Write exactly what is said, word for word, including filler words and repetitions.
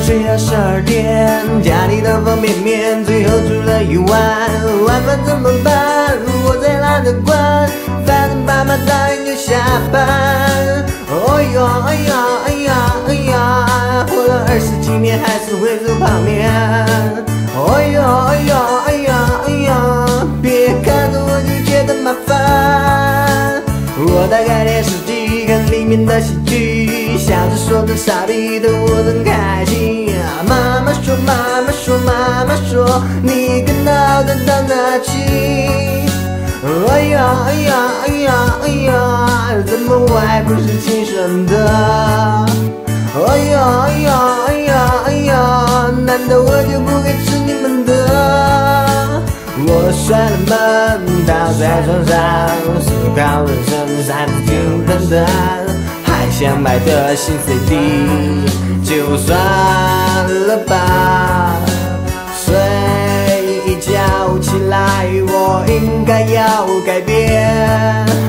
睡到十二点，家里的方便面最后煮了一碗，晚饭怎么办？我再懒得管，反正爸妈早点就下班。哦哟哎呀哎呀哎呀，活了二十几年还是会煮泡面。哦哟哎呀哎呀哎呀，别看着我就觉得麻烦。我打开电视机看里面的喜剧，笑着说着傻逼的我真开心。妈妈说妈妈说妈妈说，你跟脑袋到哪去？哎呀哎呀哎呀哎呀，怎么我还不是亲生的？哎呀哎呀哎呀哎呀，难道我就不该吃你们的？我摔了门，倒在床上，思考人生三字经等等，还想买的新 C D， 就算了吧。睡一觉起来，我应该要改变。